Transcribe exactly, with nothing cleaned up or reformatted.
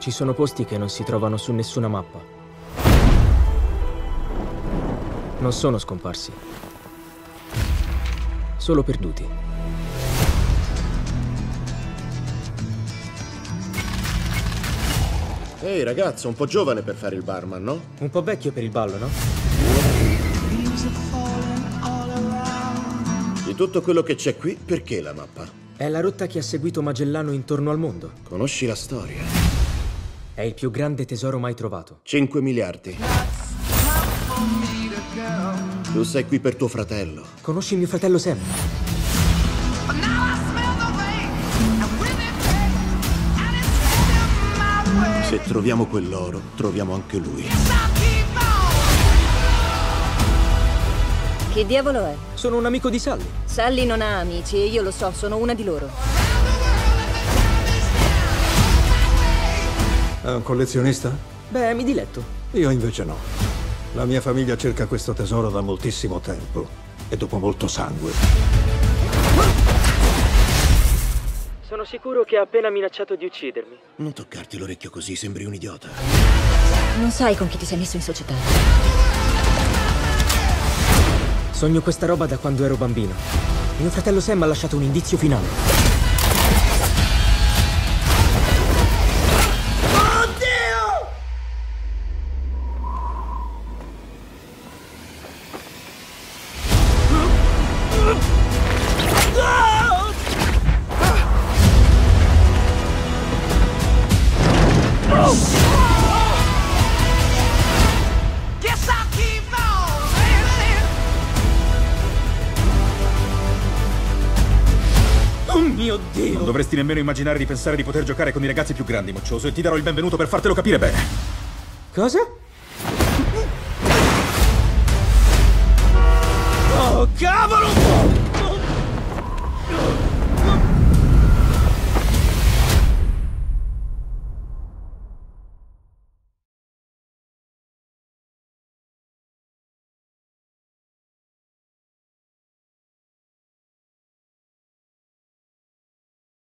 Ci sono posti che non si trovano su nessuna mappa. Non sono scomparsi. Solo perduti. Ehi ragazzo, un po' giovane per fare il barman, no? Un po' vecchio per il ballo, no? Di tutto quello che c'è qui, perché la mappa? È la rotta che ha seguito Magellano intorno al mondo. Conosci la storia? È il più grande tesoro mai trovato. cinque miliardi. Tu sei qui per tuo fratello. Conosci mio fratello Sam? Se troviamo quell'oro, troviamo anche lui. Che diavolo è? Sono un amico di Sally. Sally non ha amici e io lo so, sono una di loro. È un collezionista? Beh, mi diletto. Io invece no. La mia famiglia cerca questo tesoro da moltissimo tempo e dopo molto sangue. Sono sicuro che ha appena minacciato di uccidermi. Non toccarti l'orecchio così, sembri un idiota. Non sai con chi ti sei messo in società. Sogno questa roba da quando ero bambino. Mio fratello Sam ha lasciato un indizio finale. Oh mio Dio! Non dovresti nemmeno immaginare di pensare di poter giocare con i ragazzi più grandi, moccioso, e ti darò il benvenuto per fartelo capire bene. Cosa? Oh, cavolo!